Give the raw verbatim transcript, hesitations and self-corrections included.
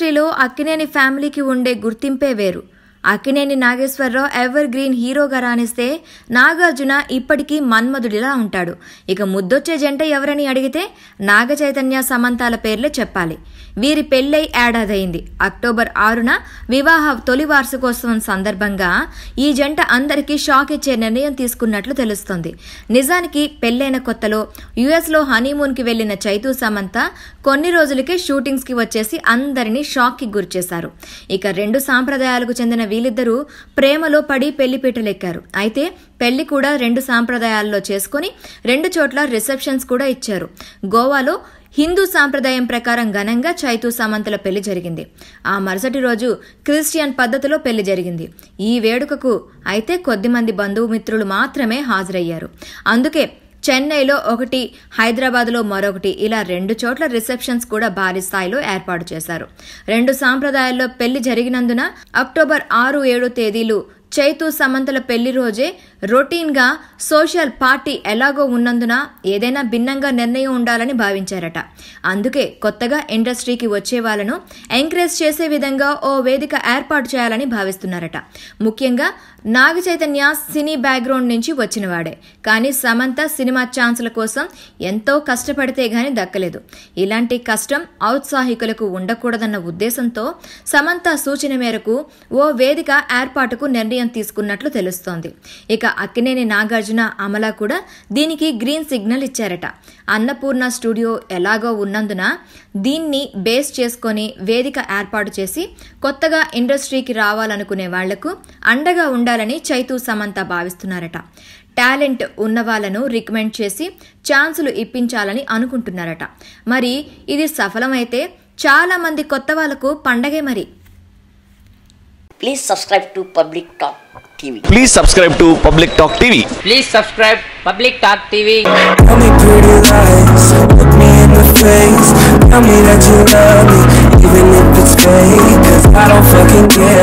ఇండస్ట్రీలో అక్కినేని ఫ్యామిలీకి ఉండే గుర్తింపే వేరు. అక్కినేని నాగేశ్వరరావు ఎవర్ గ్రీన్ హీరోగా రాణిస్తే నాగార్జున ఇప్పటికీ మన్మధుడిలా ఉంటాడు. ఇక ముద్దొచ్చే జంట ఎవరని అడిగితే నాగ చైతన్య సమంతాల పేర్లే చెప్పాలి. వీరి పెళ్లై ఏడాదైంది. అక్టోబర్ ఆరున వివాహ తొలి వార్షికోత్సవం సందర్భంగా ఈ జంట అందరికీ షాక్ ఇచ్చే నిర్ణయం తీసుకున్నట్లు తెలుస్తోంది. నిజానికి పెళ్లైన కొత్తలో యుఎస్ లో హనీమూన్ కి వెళ్లిన చైతూ సమంత కొన్ని రోజులకే షూటింగ్స్ కి వచ్చేసి అందరినీ షాక్ కి గురిచేశారు. ఇక రెండు సాంప్రదాయాలకు చెందిన వీళ్ళిద్దరూ ప్రేమలో పడి పెళ్లిపీటలెక్కారు. అయితే పెళ్లి కూడా రెండు సాంప్రదాయాల్లో చేసుకుని రెండు చోట్ల రిసెప్షన్స్ కూడా ఇచ్చారు. గోవాలో హిందూ సాంప్రదాయం ప్రకారం ఘనంగా చైతూ సమంతల పెళ్లి జరిగింది. ఆ మరుసటి రోజు క్రిస్టియన్ పద్ధతిలో పెళ్లి జరిగింది. ఈ వేడుకకు అయితే కొద్దిమంది బంధుమిత్రులు మాత్రమే హాజరయ్యారు. అందుకే చెన్నైలో ఒకటి, హైదరాబాద్లో మరొకటి, ఇలా రెండు చోట్ల రిసెప్షన్స్ కూడా భారీ స్థాయిలో ఏర్పాటు చేశారు. రెండు సాంప్రదాయాల్లో పెళ్లి జరిగినందున అక్టోబర్ ఆరు ఏడు తేదీలు చైతూ సమంతల పెళ్లి రోజే రొటీన్ గా సోషల్ పార్టీ ఎలాగో ఉన్నందున ఏదైనా భిన్నంగా నిర్ణయం ఉండాలని భావించారట. అందుకే కొత్తగా ఇండస్ట్రీకి వచ్చే వాళ్లను ఎంకరేజ్ చేసే విధంగా ఓ వేదిక ఏర్పాటు చేయాలని భావిస్తున్నారట. ముఖ్యంగా నాగ చైతన్య సినీ బ్యాక్గ్రౌండ్ నుంచి వచ్చినవాడే, కానీ సమంత సినిమా ఛాన్సుల కోసం ఎంతో కష్టపడితే గాని దక్కలేదు. ఇలాంటి కష్టం ఔత్సాహికులకు ఉండకూడదన్న ఉద్దేశంతో సమంత సూచన మేరకు ఓ వేదిక ఏర్పాటుకు నిర్ణయం తీసుకున్నట్లు తెలుస్తోంది. ఇక అక్కినేని నాగార్జున, అమల కూడా దీనికి గ్రీన్ సిగ్నల్ ఇచ్చారట. అన్నపూర్ణ స్టూడియో ఎలాగో ఉన్నందున దీన్ని బేస్ చేసుకుని వేదిక ఏర్పాటు చేసి కొత్తగా ఇండస్ట్రీకి రావాలనుకునే వాళ్లకు అండగా ఉండాలని చైతూ సమంత భావిస్తున్నారట. టాలెంట్ ఉన్న వాళ్లను రికమెండ్ చేసి ఛాన్సులు ఇప్పించాలని అనుకుంటున్నారట. మరి ఇది సఫలమైతే చాలా మంది కొత్త వాళ్లకు పండగే. మరి Please subscribe to Public Talk T V. Please subscribe to Public Talk T V. Please subscribe Public Talk T V. Tell me pretty lies, look me in the face. Tell me that you love me, even if it's fake. 'Cause I don't fucking care.